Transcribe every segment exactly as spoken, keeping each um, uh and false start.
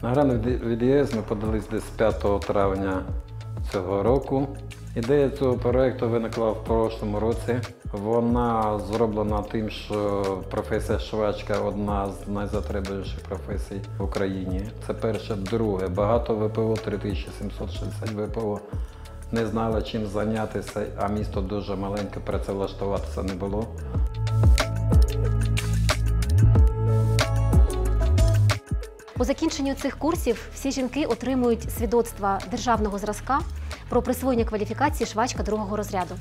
На грант від ЄС ми подались десь п'ятого травня цього року. Ідея цього проєкту виникла в прошлому році. Вона зроблена тим, що професія швачка – одна з найзатребуваніших професій в Україні. Це перше. Друге, багато ВПО, три тисячі сімсот шістдесят ВПО, не знали, чим зайнятися, а місто дуже маленьке, працевлаштуватися не було. По закінченню цих курсів всі жінки отримують свідоцтва державного зразка про присвоєння кваліфікації швачка другого розряду.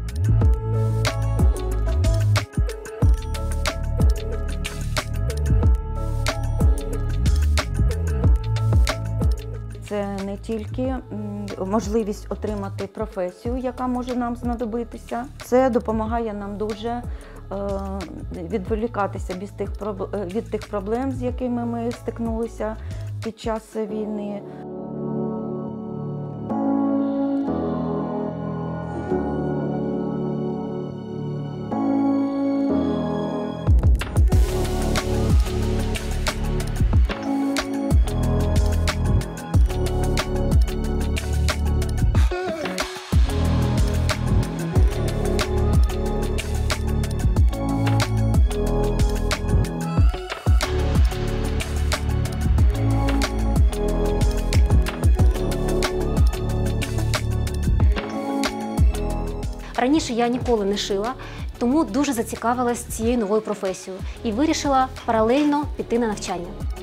Це не тільки можливість отримати професію, яка може нам знадобитися, це допомагає нам дуже відволікатися від тих проблем, з якими ми стикнулися під час війни. Раніше я ніколи не шила, тому дуже зацікавилась цією новою професією і вирішила паралельно піти на навчання.